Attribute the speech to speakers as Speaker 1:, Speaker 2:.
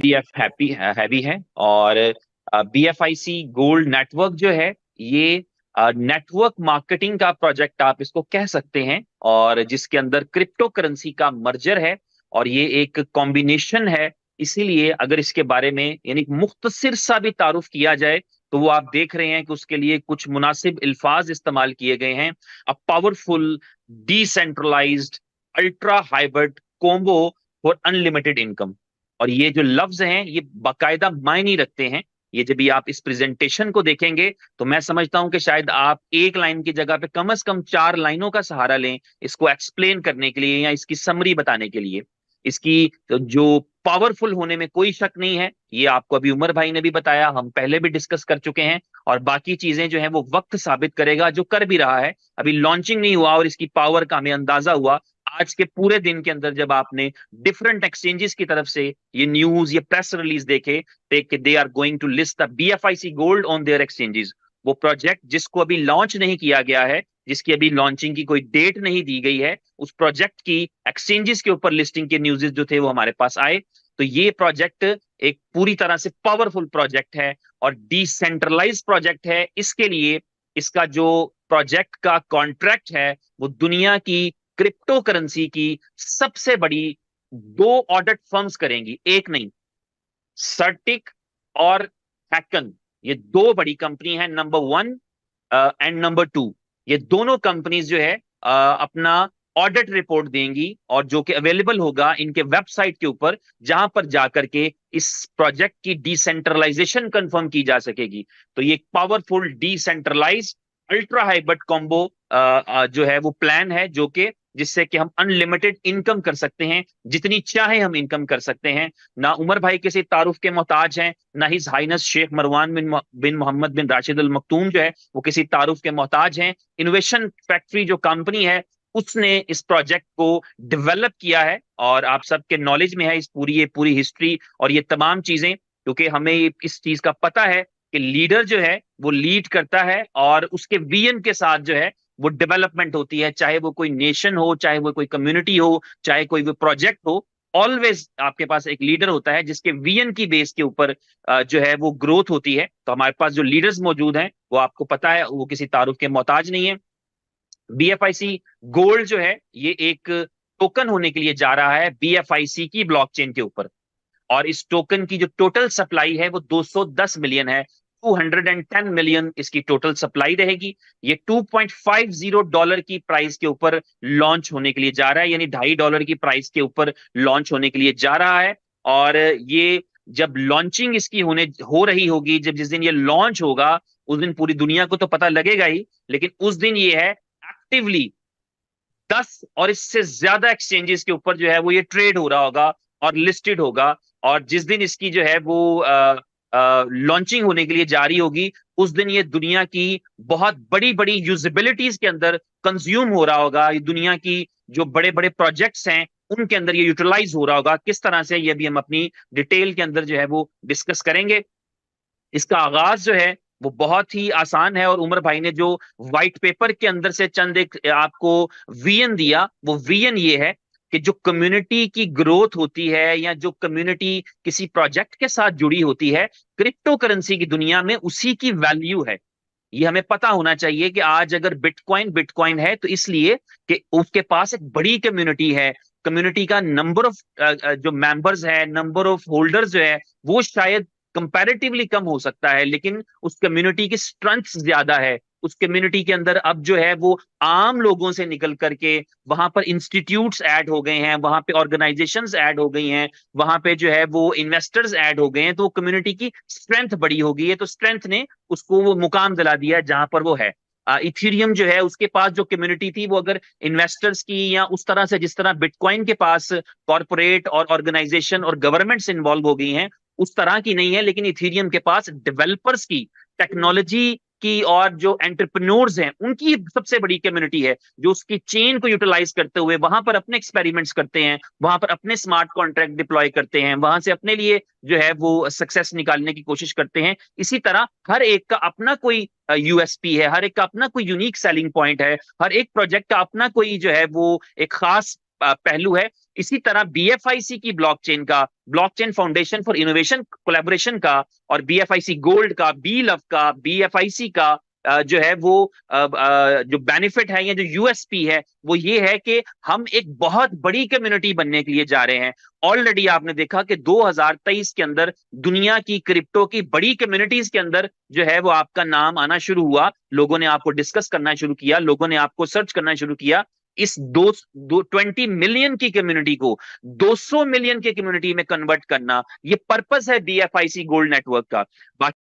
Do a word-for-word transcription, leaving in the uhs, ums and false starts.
Speaker 1: B F happy heavy है। और B F I C gold network जो है, ये नेटवर्क मार्केटिंग का प्रोजेक्ट आप इसको कह सकते हैं, और जिसके अंदर क्रिप्टो करेंसी का मर्जर है, और ये एक कॉम्बिनेशन है। इसीलिए अगर इसके बारे में यानी मुख्तसर सा भी तारुफ किया जाए, तो वो आप देख रहे हैं कि उसके लिए कुछ मुनासिब अल्फाज इस्तेमाल किए गए हैं। A powerful, decentralised, ultra hybrid combo for unlimited income. और ये जो लफ्ज हैं, ये बाकायदा मायने रखते हैं। ये जब भी आप इस प्रेजेंटेशन को देखेंगे, तो मैं समझता हूं कि शायद आप एक लाइन की जगह पे कम से कम चार लाइनों का सहारा लें इसको एक्सप्लेन करने के लिए या इसकी समरी बताने के लिए। इसकी जो पावरफुल होने में कोई शक नहीं है, ये आपको अभी उमर भाई ने भी बताया, हम पहले भी डिस्कस कर चुके हैं। और बाकी चीजें जो है वो वक्त साबित करेगा, जो कर भी रहा है। अभी लॉन्चिंग नहीं हुआ और इसकी पावर का हमें अंदाजा हुआ आज के पूरे दिन के अंदर, जब आपने डिफरेंट एक्सचेंजेस की तरफ से ये न्यूज, ये प्रेस रिलीज देखे, they are going to list the B F I C gold on their exchanges. वो प्रोजेक्ट जिसको अभी लॉन्च नहीं किया गया है, जिसकी अभी लॉन्चिंग की कोई डेट नहीं दी गई है, उस प्रोजेक्ट की एक्सचेंजेस के ऊपर लिस्टिंग के न्यूज़ जो थे वो हमारे पास आए। तो ये प्रोजेक्ट एक पूरी तरह से पावरफुल प्रोजेक्ट है और डिसेंट्रलाइज प्रोजेक्ट है। इसके लिए इसका जो प्रोजेक्ट का कॉन्ट्रैक्ट है, वो दुनिया की क्रिप्टो करेंसी की सबसे बड़ी दो ऑडिट फर्म्स करेंगी, एक नहीं, सर्टिक और हैकन। ये दो बड़ी कंपनी है, number one and number two. ये दोनों कंपनीज जो है अ, अपना ऑडिट रिपोर्ट देंगी, और जो कि अवेलेबल होगा इनके वेबसाइट के ऊपर, जहां पर जाकर के इस प्रोजेक्ट की डिसेंट्रलाइजेशन कंफर्म की जा सकेगी। तो ये powerful decentralise ultra hybrid combo जो है वो प्लान है, जो कि जिससे कि हम अनलिमिटेड इनकम कर सकते हैं, जितनी चाहे हम इनकम कर सकते हैं। ना उमर भाई किसी तारुफ के मोहताज हैं, ना His Highness Sheikh Marwan bin bin Mohammed bin Rashid Al Maktoum जो है वो किसी तारुफ के मोहताज हैं। इनोवेशन फैक्ट्री जो कंपनी है, उसने इस प्रोजेक्ट को डेवलप किया है, और आप सबके नॉलेज में है इस पूरी ये पूरी हिस्ट्री और ये तमाम चीजें, क्योंकि हमें इस चीज का पता है कि लीडर जो है वो लीड करता है, और उसके विजन के साथ जो है वो डेवलपमेंट होती है। चाहे वो कोई नेशन हो, चाहे वो कोई कम्युनिटी हो, चाहे कोई भी प्रोजेक्ट हो, ऑलवेज आपके पास एक लीडर होता है जिसके विजन की बेस के ऊपर जो है वो ग्रोथ होती है। तो हमारे पास जो लीडर्स मौजूद हैं, वो आपको पता है वो किसी तारुफ के मोहताज नहीं है। B F I C gold जो है, ये एक टोकन होने के लिए जा रहा है बी एफ आई सी की ब्लॉकचेन के ऊपर। और इस टोकन की जो टोटल सप्लाई है वो दो सौ दस मिलियन है। दो सौ दस मिलियन इसकी टोटल सप्लाई रहेगी। ये two point five zero dollar की प्राइस के ऊपर लॉन्च होने के लिए जा रहा है, यानी ढाई डॉलर की प्राइस के ऊपर लॉन्च होने के लिए जा रहा है। और ये जब लॉन्चिंग इसकी होने हो रही होगी, जब जिस दिन ये लॉन्च होगा, उस दिन पूरी दुनिया को तो पता लगेगा ही, लेकिन उस दिन ये है एक्टिवली दस और इससे ज्यादा एक्सचेंजेस के ऊपर जो है वो ये ट्रेड हो रहा होगा और लिस्टेड होगा। और जिस दिन इसकी जो है वो लॉन्चिंग होने के लिए जारी होगी, उस दिन ये दुनिया की बहुत बड़ी बड़ी यूजिबिलिटीज के अंदर कंज्यूम हो रहा होगा। ये दुनिया की जो बड़े बड़े प्रोजेक्ट्स हैं उनके अंदर ये यूटिलाइज हो रहा होगा। किस तरह से, ये भी हम अपनी डिटेल के अंदर जो है वो डिस्कस करेंगे। इसका आगाज जो है वो बहुत ही आसान है, और उमर भाई ने जो व्हाइट पेपर के अंदर से चंद एक आपको विजन दिया, वो विजन ये है कि जो कम्युनिटी की ग्रोथ होती है, या जो कम्युनिटी किसी प्रोजेक्ट के साथ जुड़ी होती है क्रिप्टो करेंसी की दुनिया में, उसी की वैल्यू है। ये हमें पता होना चाहिए कि आज अगर बिटकॉइन बिटकॉइन है, तो इसलिए कि उसके पास एक बड़ी कम्युनिटी है। कम्युनिटी का नंबर ऑफ जो मेंबर्स है, नंबर ऑफ होल्डर्स जो है, वो शायद कंपैरेटिवली कम हो सकता है, लेकिन उस कम्युनिटी की स्ट्रेंथ ज्यादा है। उस कम्युनिटी के अंदर अब जो है वो आम लोगों से निकल करके वहां पर इंस्टीट्यूट्स ऐड हो गए हैं, वहां पे ऑर्गेनाइजेशंस ऐड हो गई हैं, वहां पे जो है वो इन्वेस्टर्स ऐड हो गए हैं। तो कम्युनिटी की स्ट्रेंथ बड़ी हो गई है। तो स्ट्रेंथ ने उसको वो मुकाम दिला दिया है जहां पर वो है। इथीरियम जो है, उसके पास जो कम्युनिटी थी, वो अगर इन्वेस्टर्स की या उस तरह से जिस तरह बिटकॉइन के पास कॉर्पोरेट और ऑर्गेनाइजेशन और गवर्नमेंट्स इन्वॉल्व हो गई हैं, उस तरह की नहीं है। लेकिन इथीरियम के पास डेवलपर्स की, टेक्नोलॉजी की, और जो एंटरप्रेन्योर्स हैं उनकी सबसे बड़ी कम्युनिटी है, जो उसकी चेन को यूटिलाइज करते हुए वहां पर अपने एक्सपेरिमेंट्स करते हैं, वहां पर अपने स्मार्ट कॉन्ट्रैक्ट डिप्लॉय करते हैं, वहां से अपने लिए जो है वो सक्सेस निकालने की कोशिश करते हैं। इसी तरह हर एक का अपना कोई यू एस पी है, हर एक का अपना कोई यूनिक सेलिंग पॉइंट है, हर एक प्रोजेक्ट का अपना कोई जो है वो एक खास पहलू है। इसी तरह बीएफआईसी की ब्लॉकचेन का, blockchain foundation for innovation collaboration का, और बीएफआईसी गोल्ड का, बी लव का, बीएफआईसी का अ, जो है वो अ, अ, जो बेनिफिट है या जो यूएसपी है वो ये है कि हम एक बहुत बड़ी कम्युनिटी बनने के लिए जा रहे हैं। ऑलरेडी आपने देखा कि दो हज़ार तेईस के अंदर दुनिया की क्रिप्टो की बड़ी कम्युनिटीज के अंदर जो है वो आपका नाम आना शुरू हुआ, लोगों ने आपको डिस्कस करना शुरू किया, लोगों ने आपको सर्च करना शुरू किया। इस दो दो ट्वेंटी मिलियन की कम्युनिटी को दो सौ मिलियन की कम्युनिटी में कन्वर्ट करना, ये पर्पस है बीएफआईसी गोल्ड नेटवर्क का।